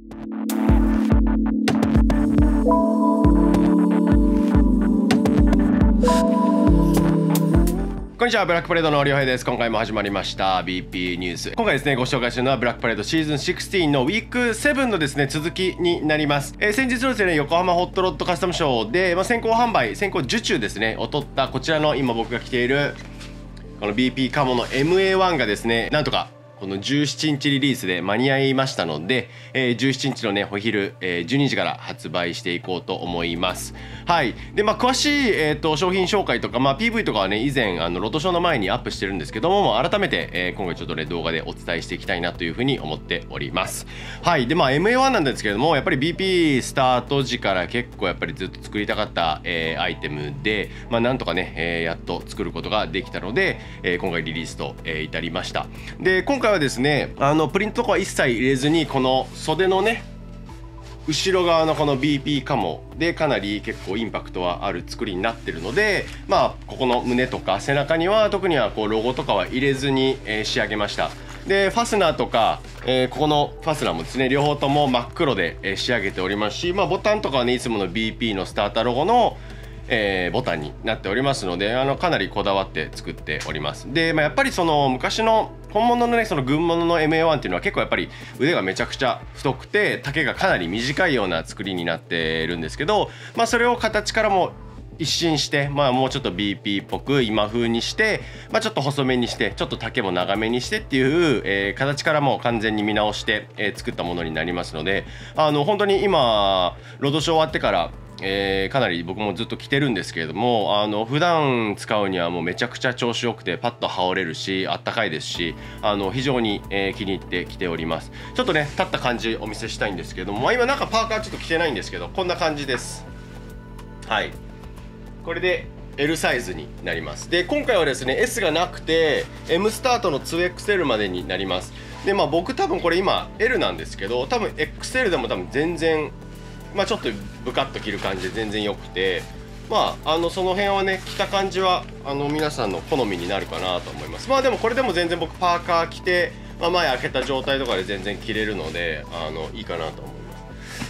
こんにちは、ブラックパレードのりょうへいです。今回も始まりました BP ニュース。今回ですね、ご紹介するのはブラックパレードシーズン16のウィーク7のですね、続きになります。先日のですね、横浜ホットロッドカスタムショーで、先行販売、先行受注ですね、を取ったこちらの今僕が着ているこの BP カモの MA1 がですね、なんとかこの17日リリースで間に合いましたので、17日のねお昼、12時から発売していこうと思います。はい。で詳しい、商品紹介とか、PV とかはね以前ロードショーの前にアップしてるんですけども、改めて、今回ちょっとね動画でお伝えしていきたいなというふうに思っております。はい。でMA1 なんですけれども、やっぱり BP スタート時から結構やっぱりずっと作りたかった、アイテムで、なんとかね、やっと作ることができたので、今回リリースと、至りました。で今回はですね、プリントとかは一切入れずに、この袖のね後ろ側のこの BP カモでかなり結構インパクトはある作りになってるので、ここの胸とか背中には特にはこうロゴとかは入れずに、仕上げました。でファスナーとか、ここのファスナーもですね両方とも真っ黒で、仕上げておりますし、ボタンとかはねいつもの BP のスターターロゴのボタンになっておりますので、かなりこだわって作っております。で、やっぱりその昔の本物のねその軍物の MA1 っていうのは結構やっぱり腕がめちゃくちゃ太くて丈がかなり短いような作りになってるんですけど、それを形からも一新して、もうちょっと BP っぽく今風にして、ちょっと細めにしてちょっと丈も長めにしてっていう、形からも完全に見直して、作ったものになりますので、本当に今ロードショー終わってからかなり僕もずっと着てるんですけれども、普段使うにはもうめちゃくちゃ調子よくてパッと羽織れるしあったかいですし、非常に、気に入って着ております。ちょっとね立った感じお見せしたいんですけども、今なんかパーカーちょっと着てないんですけどこんな感じです。はい、これで L サイズになります。で今回はですね S がなくて M スタートの 2XL までになります。で僕多分これ今 L なんですけど、多分 XL でも多分全然ちょっとブカッと着る感じで全然良くて、その辺はね着た感じは皆さんの好みになるかなと思います。でもこれでも全然僕パーカー着て、前開けた状態とかで全然着れるのでいいかなと思います。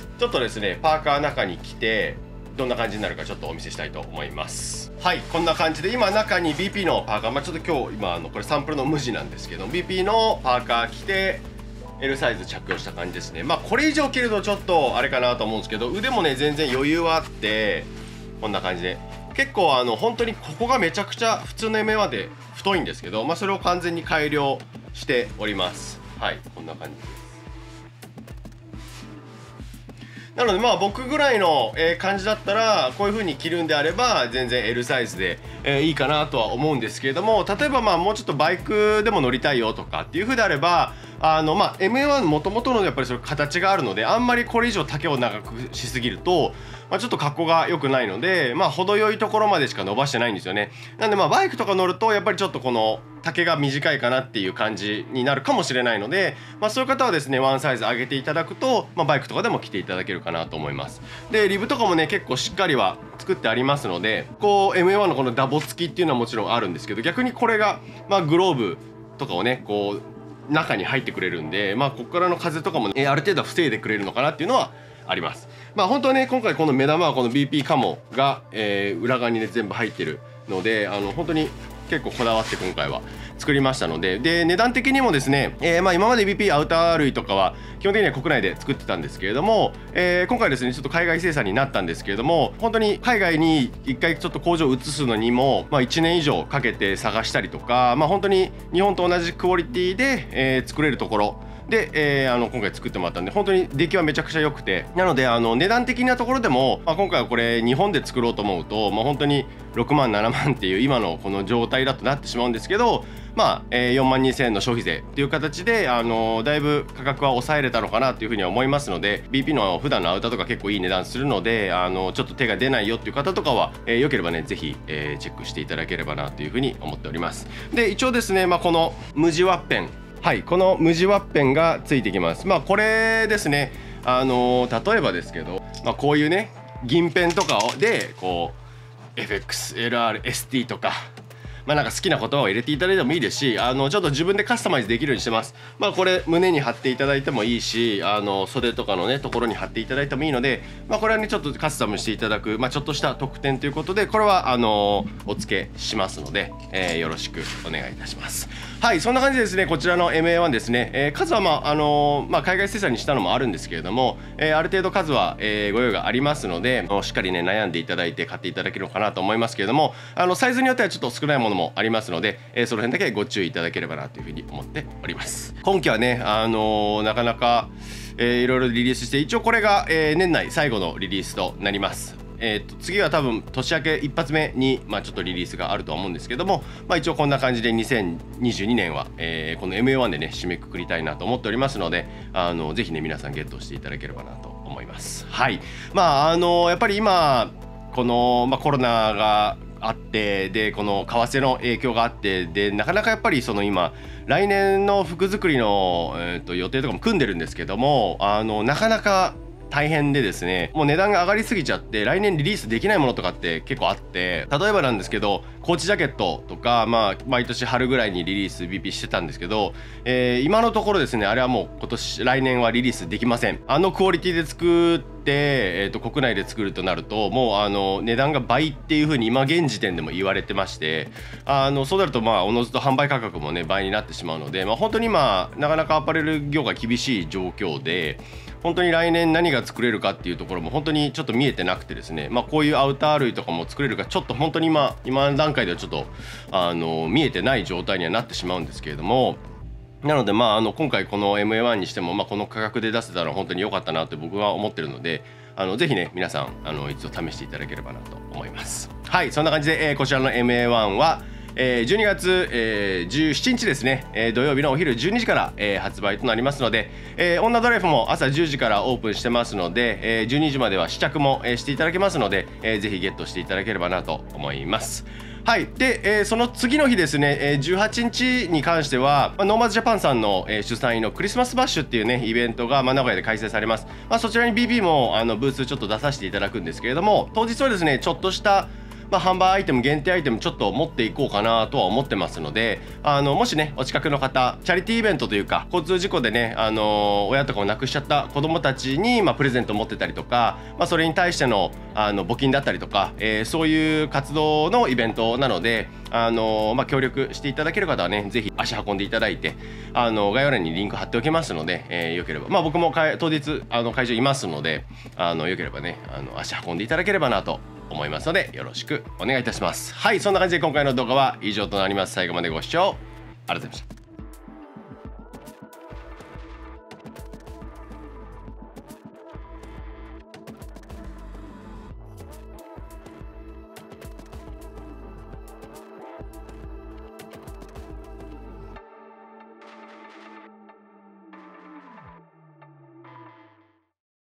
ちょっとですねパーカー中に着てどんな感じになるかちょっとお見せしたいと思います。はい、こんな感じで今中に BP のパーカー、ちょっと今日今これサンプルの無地なんですけど BP のパーカー着てL サイズ着用した感じですね。これ以上着るとちょっとあれかなと思うんですけど、腕もね全然余裕はあって、こんな感じで結構本当にここがめちゃくちゃ普通の MA1 で太いんですけど、それを完全に改良しております。はい、こんな感じです。なので僕ぐらいの感じだったらこういう風に着るんであれば全然 L サイズでいいかなとは思うんですけれども、例えばもうちょっとバイクでも乗りたいよとかっていう風であればMA1 もともとのやっぱりそれ形があるので、あんまりこれ以上丈を長くしすぎると、ちょっと格好が良くないので、程よいところまでしか伸ばしてないんですよね。なんでバイクとか乗るとやっぱりちょっとこの丈が短いかなっていう感じになるかもしれないので、そういう方はですねワンサイズ上げていただくと、バイクとかでも着ていただけるかなと思います。でリブとかもね結構しっかりは作ってありますので、こう MA1 のこのダボ付きっていうのはもちろんあるんですけど、逆にこれがグローブとかをねこう中に入ってくれるんで、ここからの風とかも、ある程度は防いでくれるのかなっていうのはあります。本当はね今回この目玉はこの BP カモが、裏側にね全部入ってるので、本当に結構こだわって今回は作りましたので、値段的にもですね、今まで BP アウター類とかは基本的には国内で作ってたんですけれども、今回ですねちょっと海外生産になったんですけれども、本当に海外に一回ちょっと工場を移すのにも、1年以上かけて探したりとか、本当に日本と同じクオリティで、作れるところで、今回作ってもらったんで本当に出来はめちゃくちゃ良くて、なので値段的なところでも、今回はこれ日本で作ろうと思うと、本当に6万7万っていう今のこの状態だとなってしまうんですけど、4万2000円の消費税っていう形でだいぶ価格は抑えれたのかなというふうには思いますので、 BP の普段のアウターとか結構いい値段するので、ちょっと手が出ないよっていう方とかは、よければねぜひ、チェックしていただければなというふうに思っております。で一応ですね、この無地ワッペン、はい、この無地ワッペンがついてきます。これですね、例えばですけど、こういうね銀ペンとかでこう FXLRST とか、 なんか好きな言葉を入れていただいてもいいですし、ちょっと自分でカスタマイズできるようにしてます。これ胸に貼っていただいてもいいし、袖とかのねところに貼っていただいてもいいので、これはねちょっとカスタムしていただく、ちょっとした特典ということで、これはお付けしますので、よろしくお願いいたします。はい、そんな感じでですね、こちらの MA1 ですね、数は海外生産にしたのもあるんですけれども、ある程度数は、ご用意がありますので、しっかりね悩んでいただいて買っていただけるのかなと思いますけれども、サイズによってはちょっと少ないものもありますので、その辺だけご注意いただければなというふうに思っております。今期はねなかなか、いろいろリリースして、一応これが、年内最後のリリースとなります。次は多分年明け一発目に、ちょっとリリースがあるとは思うんですけども、一応こんな感じで2022年は、この MA1 でね締めくくりたいなと思っておりますので、ぜひね皆さんゲットしていただければなと思います。はい、やっぱり今この、コロナがあって、でこの為替の影響があって、でなかなかやっぱりその今来年の服作りの、予定とかも組んでるんですけども、なかなか大変でですね、もう値段が上がりすぎちゃって来年リリースできないものとかって結構あって、例えばなんですけどコーチジャケットとか、毎年春ぐらいにリリース BP してたんですけど、今のところですねあれはもう来年はリリースできません。クオリティで作って、国内で作るとなるともう値段が倍っていう風に今現時点でも言われてまして、そうなるとおのずと販売価格もね倍になってしまうので、本当に今なかなかアパレル業界厳しい状況で、本当に来年何が作れるかっていうところも本当にちょっと見えてなくてですね、こういうアウター類とかも作れるかちょっと本当に今の段階ではちょっと見えてない状態にはなってしまうんですけれども、なので今回この MA1 にしても、この価格で出せたら本当に良かったなって僕は思ってるので、ぜひね皆さん一度試していただければなと思います。はい、そんな感じで、こちらの MA1 は12月、17日ですね、土曜日のお昼12時から、発売となりますので、女ドライフも朝10時からオープンしてますので、12時までは試着も、していただけますので、ぜひゲットしていただければなと思います。はい、で、その次の日ですね、18日に関しては、ノーマーズジャパンさんの、主催のクリスマスバッシュっていうねイベントが、名古屋で開催されます。そちらに BB もブースちょっと出させていただくんですけれども、当日はですねちょっとした販売アイテム、限定アイテムちょっと持っていこうかなとは思ってますので、もしねお近くの方、チャリティーイベントというか交通事故でね、親とかを亡くしちゃった子どもたちに、プレゼントを持ってたりとか、それに対しての募金だったりとか、そういう活動のイベントなので、協力していただける方はねぜひ足運んでいただいて、概要欄にリンク貼っておきますので、よければ、僕も当日会場いますので、よければね足運んでいただければなと思いますので、よろしくお願いいたします。はい、そんな感じで今回の動画は以上となります。最後までご視聴ありがとうございました。